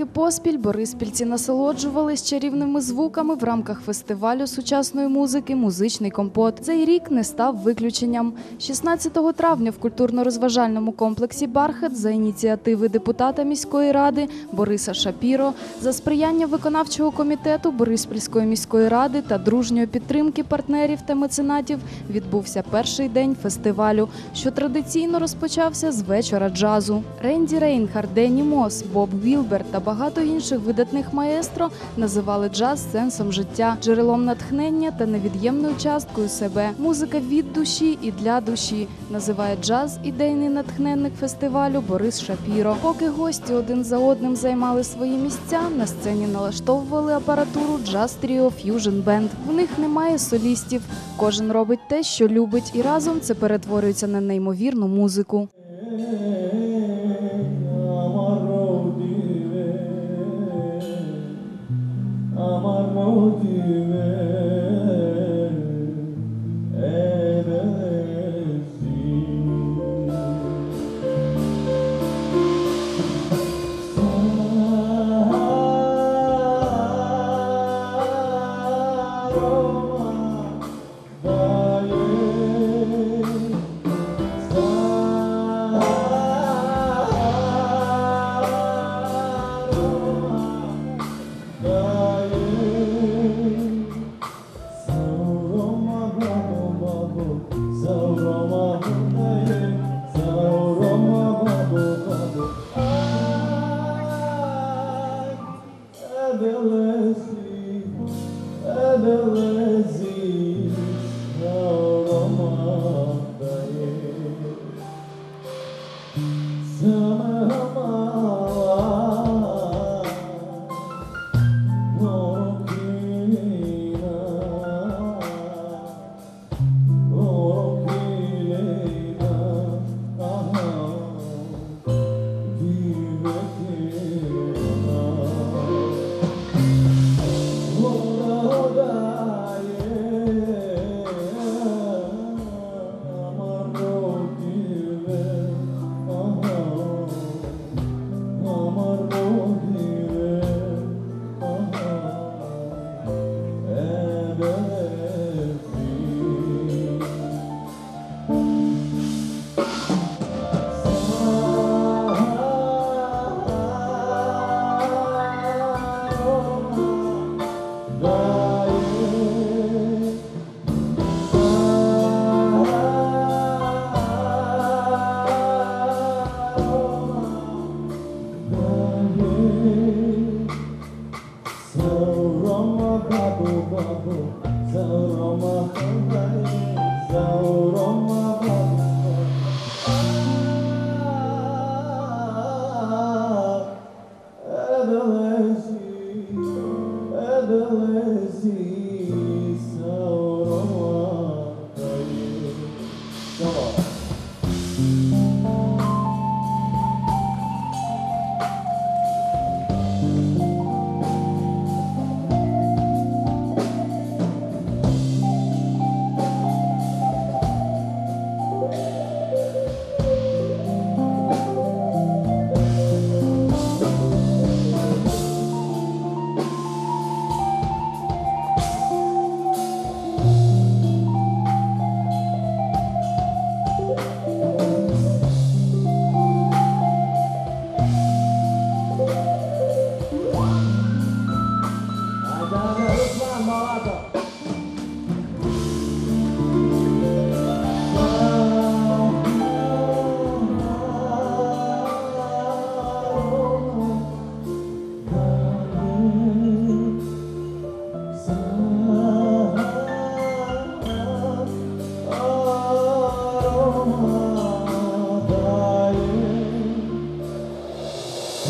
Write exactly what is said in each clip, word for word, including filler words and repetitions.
роки поспіль бориспільці насолоджувались чарівними звуками в рамках фестивалю сучасної музики «Музичний компот». Цей рік не став виключенням. шістнадцятого травня в культурно-розважальному комплексі «Бархат» за ініціативи депутата міської ради Бориса Шапіро, за сприяння виконавчого комітету Бориспільської міської ради та дружньої підтримки партнерів та меценатів відбувся перший день фестивалю, що традиційно розпочався з вечора джазу. Ренді Рейнхард, Денні Мос, Боб Вілбер та багато інших видатних маестро називали джаз сенсом життя, джерелом натхнення та невід'ємною часткою себе. Музика від душі і для душі, називає джаз ідейний натхненник фестивалю Борис Шапіро. Поки гості один за одним займали свої місця, на сцені налаштовували апаратуру джаз-тріо Fusion Band. В них немає солістів, кожен робить те, що любить, і разом це перетворюється на неймовірну музику.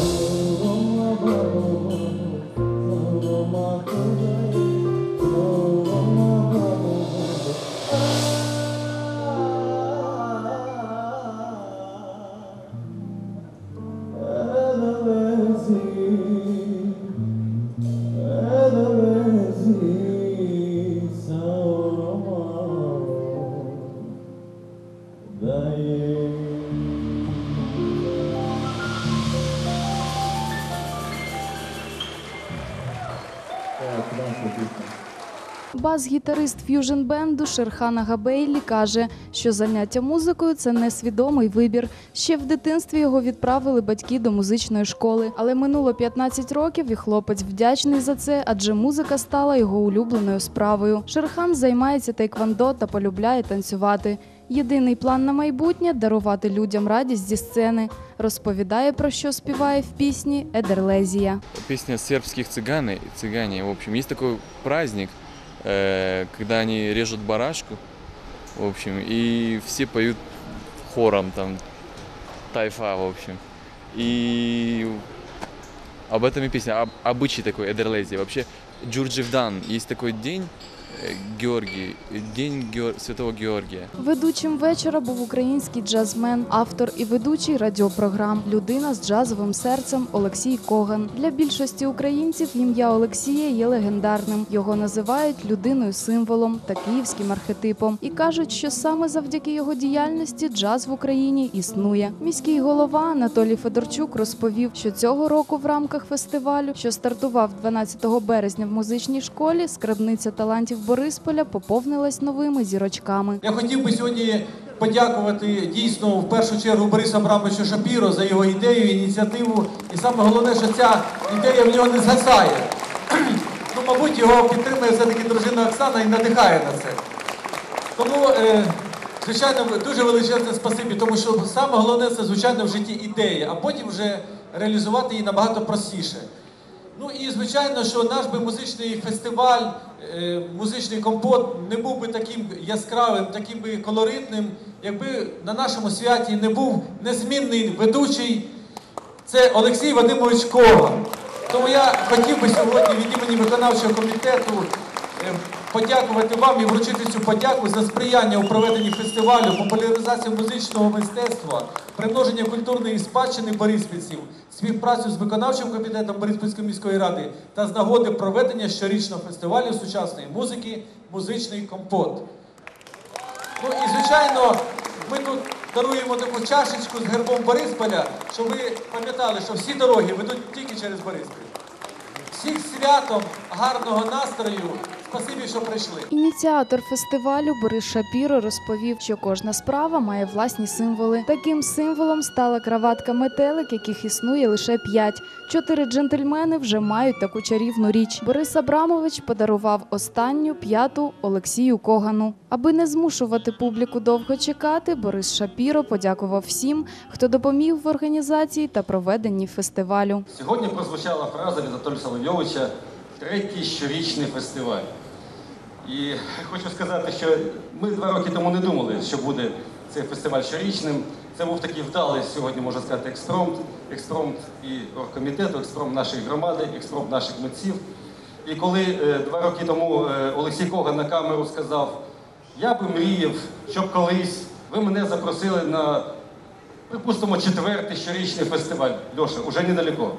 Oh Бас-гітарист ф'южн-бенду Шерхан Агабейлі каже, що заняття музикою – це несвідомий вибір. Ще в дитинстві його відправили батьки до музичної школи. Але минуло п'ятнадцять років і хлопець вдячний за це, адже музика стала його улюбленою справою. Шерхан займається тейквондо та полюбляє танцювати. Єдиний план на майбутнє – дарувати людям радість зі сцени. Розповідає, про що співає в пісні «Едерлезія». Песня сербских цыган, цыгане, в общем, есть такой праздник, э, когда они режут барашку, в общем, и все поют хором, там, тайфа, в общем. И об этом и песня, об, обычай такой «Эдерлезия». Вообще, Джурджевдан, есть такой день, Георгій, День Геор... Святого Георгія. Ведучим вечора був український джазмен, автор і ведучий радіопрограм, людина з джазовим серцем Олексій Коган. Для більшості українців ім'я Олексія є легендарним. Його називають людиною-символом та київським архетипом. І кажуть, що саме завдяки його діяльності джаз в Україні існує. Міський голова Анатолій Федорчук розповів, що цього року в рамках фестивалю, що стартував дванадцятого березня в музичній школі, скарбниця талантів Борисполя поповнилась новими зірочками. Я хотів би сьогодні подякувати дійсно в першу чергу Борису Абрамовичу Шапіро за його ідею, ініціативу. І саме головне, що ця ідея в нього не згасає. Ну, мабуть, його підтримує все-таки дружина Оксана і надихає на це. Тому, е, звичайно, дуже величезне спасибі, тому що саме головне – це, звичайно, в житті ідея, а потім вже реалізувати її набагато простіше. Ну і, звичайно, що наш би музичний фестиваль, музичний компот не був би таким яскравим, таким би колоритним, якби на нашому святі не був незмінний ведучий, це Олексій Вадимович Коган. Тому я хотів би сьогодні від імені виконавчого комітету подякувати вам і вручити цю подяку за сприяння у проведенні фестивалю, популяризацію музичного мистецтва, примноження культурної спадщини бориспільців, співпрацю з виконавчим комітетом Бориспільської міської ради та з нагоди проведення щорічного фестивалю сучасної музики «Музичний компот». Ну і, звичайно, ми тут даруємо таку чашечку з гербом Борисполя, щоб ви пам'ятали, що всі дороги ведуть тільки через Бориспіль. Всіх святом, гарного настрою. Спасибі, що прийшли. Ініціатор фестивалю Борис Шапіро розповів, що кожна справа має власні символи. Таким символом стала краватка-метелик, яких існує лише п'ять. Чотири джентльмени вже мають таку чарівну річ. Борис Абрамович подарував останню, п'яту, Олексію Когану. Аби не змушувати публіку довго чекати, Борис Шапіро подякував всім, хто допоміг в організації та проведенні фестивалю. Сьогодні прозвучала фраза від Анатолія Соловйовича «Третій щорічний фестиваль». І хочу сказати, що ми два роки тому не думали, що буде цей фестиваль щорічним. Це був такий вдалий, сьогодні можна сказати, експромт. Експромт і оргкомітету, експромт нашої громади, експромт наших митців. І коли е, два роки тому е, Олексій Коган на камеру сказав, я би мріяв, щоб колись ви мене запросили на, припустимо, четвертий щорічний фестиваль. Льоша, уже недалеко.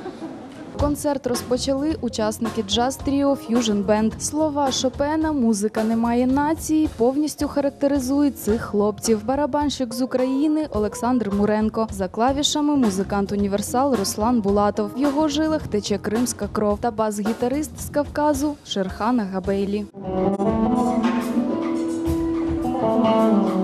Концерт розпочали учасники джаз-тріо «Ф'южн Бенд». Слова Шопена «Музика не має нації» повністю характеризують цих хлопців. Барабанщик з України Олександр Муренко. За клавішами музикант-універсал Руслан Булатов. В його жилах тече кримська кров. Та бас-гітарист з Кавказу Шерхан Агабейлі.